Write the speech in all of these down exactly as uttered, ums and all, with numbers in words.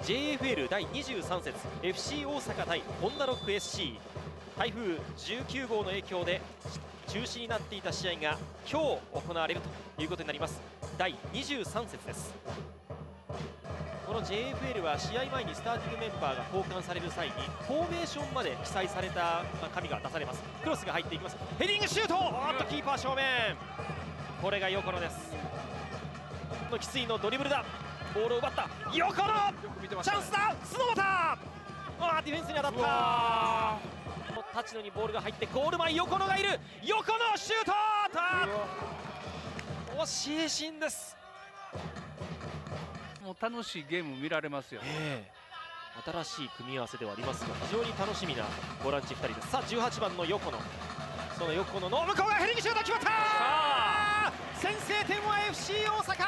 ジェイエフエル だいにじゅうさん節 エフシー 大阪対ホンダロック エスシー。 台風じゅうきゅう号の影響で中止になっていた試合が今日行われるということになります。だいにじゅうさん節です。この ジェイエフエル は試合前にスターティングメンバーが交換される際にフォーメーションまで記載された紙が出されます。クロスが入っていきます。ヘディングシュート、おっとキーパー正面、これが横野です。のきついのドリブルだ、ボールを奪った横野、チャンスだ、角俣、あーディフェンスに当たった。立野にボールが入ってゴール前、横野がいる、横野シュート、惜しいシーンです。 もう楽しいゲーム見られますよ、 えー、新しい組み合わせではありますが非常に楽しみなボランチふたりです。さあじゅうはちばんの横野、その横野の向こうがヘディングシュート決まったー。先制点は エフシー 大阪。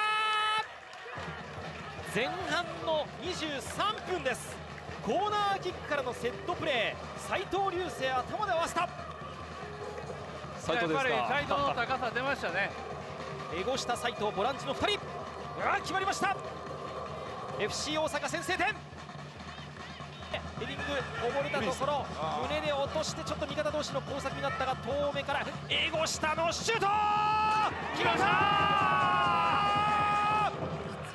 前半のにじゅうさんぷんです。コーナーキックからのセットプレー、斉藤隆成頭で合わせた。 斉藤ですか。やっぱり斉藤の高さ出ましたね。 エゴした斉藤、ボランチのふたり、あ決まりました。 エフシー 大阪先制点。ヘディングこぼれたところ胸で落としてちょっと味方同士の交錯になったが遠目からエゴ下のシュート決まった。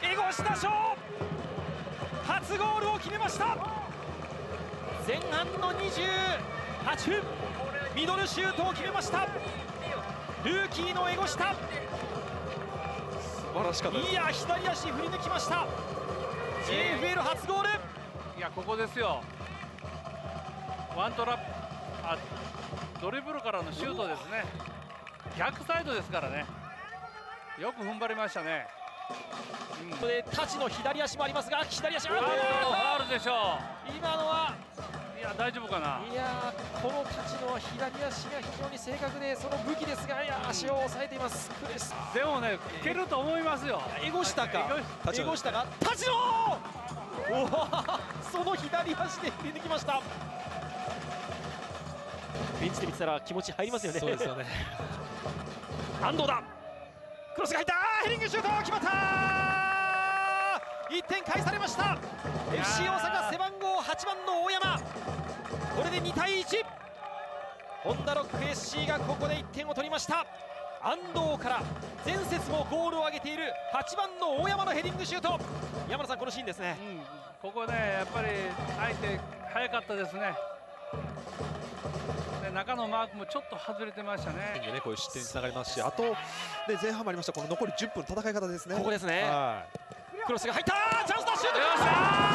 エゴ下賞初ゴールを決めました。前半のにじゅうはちふんミドルシュートを決めました。ルーキーのエゴ下、 素晴らしかったです。 いや左足振り抜きました。 ジェイエフエル 初ゴール。 いやここですよ、ワントラップ、あドリブルからのシュートですね。逆サイドですからね、よく踏ん張りましたね。 うん、ここでタチの左足もありますが、左足、あファウルでしょう今のは、 いや大丈夫かな。 いやこのタチのは左足が非常に正確でその武器ですが、いや足を押さえています。クレスでもね蹴ると思いますよ。 エゴ下か、エゴ下がタチのおその左足で振り抜きました。ベンチで見てたら気持ち入りますよね。 そうですよね。 安藤だ、クロスが入った、ヘディングシュート決まった。いってん返されました。 エフシー 大阪背番号はちばんの大山、これでにたいいち。ホンダロック エスシー がここでいってんを取りました。安藤から前節もゴールを挙げているはちばんの大山のヘディングシュート。山田さんこのシーンですね、 うん、ここねやっぱり相手早かったですね。で中のマークもちょっと外れてましたね。 ねこういう失点につながりますし、あとで前半もありましたこの残りじゅっぷん戦い方ですね。 ここですね、 はクロスが入った、チャンスだ、シュートきました。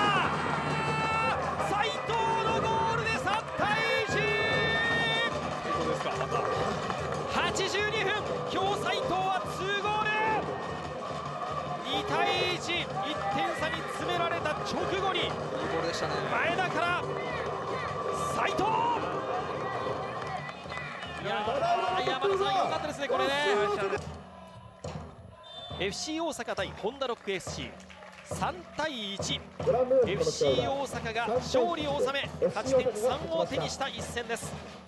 斉藤のゴールでさんたいいち。 斉藤ですか。またはちじゅうにふん、今日斉藤はにゴール。にたいいち、いってん差に詰められた直後にいいボールでしたね。 前田から斉藤、いやー山田さん良かったですねこれね。エフシー 大阪対ホンダロック エスシー、さんたいいち。 エフシー 大阪が勝利を収め勝ち点さんを手にした一戦です。